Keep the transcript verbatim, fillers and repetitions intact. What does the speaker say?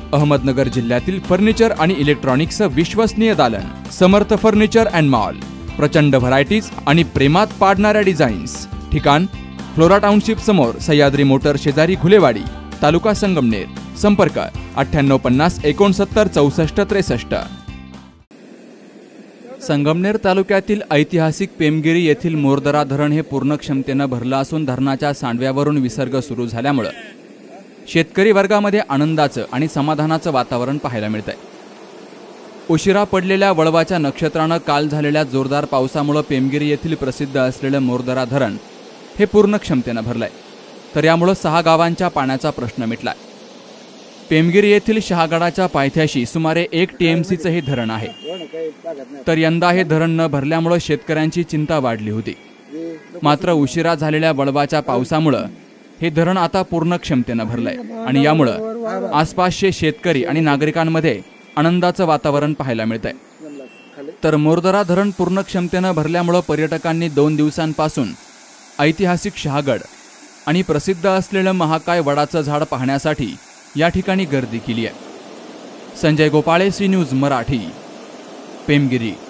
अहमदनगर जिल्ह्यातील फर्निचर आणि इलेक्ट्रॉनिक्सचं विश्वसनीय दालन समर्थ फर्निचर अँड मॉल। प्रचंड व्हरायटीज आणि प्रेमात पाडणाऱ्या डिझाईन्स। ठिकाण फ्लोरा टाउनशिप समोर सह्याद्री मोटर शेजारी घुलेवाडी, तालुका संगमनेर। संपर्क अठ्ठ्याण्णव पन्नास एकोणसत्तर चौसष्ट त्रेसष्ट। संगमनेर तालुक्यातील ऐतिहासिक पेमगिरी येथील मोरदरा धरण हे पूर्ण क्षमतेने भरलं असून धरणाच्या सांडव्यावरून विसर्ग सुरू झाल्यामुळे शेतकरी वर्गामध्ये आनंदाचं आणि समाधानाचं वातावरण पाहायला मिळतंय। उशिरा पडलेल्या वळवाच्या नक्षत्रानं काल झालेल्या जोरदार पावसामुळे पेमगिरी येथील प्रसिद्ध असलेलं मोरदरा धरण हे पूर्ण क्षमतेने भरलंय, तर यामुळे सहा गावांच्या पाण्याचा प्रश्न मिटलाय। पेमगिरी येथील शहागडाच्या पायथ्याशी सुमारे एक टीएमसीचं हे धरण आहे, तर यंदा हे धरण न भरल्यामुळे शेतकऱ्यांची चिंता वाढली होती। मात्र उशिरा झालेल्या वळवाच्या पावसामुळे हे धरण आता पूर्ण क्षमतेने भरलंय आणि यामुळे आसपासचे शेतकरी आणि नागरिकांमध्ये आनंदाचं वातावरण पाहायला मिळतंय। तर मोरदरा धरण पूर्ण क्षमतेने भरल्यामुळे पर्यटकांनी दोन दिवसांपासून ऐतिहासिक शहागड आणि प्रसिद्ध असलेलं महाकाय वडाचं झाड पाहण्यासाठी या ठिकाणी गर्दी केली आहे। Sanjay Gopale, C news Marathi, Pemgiri.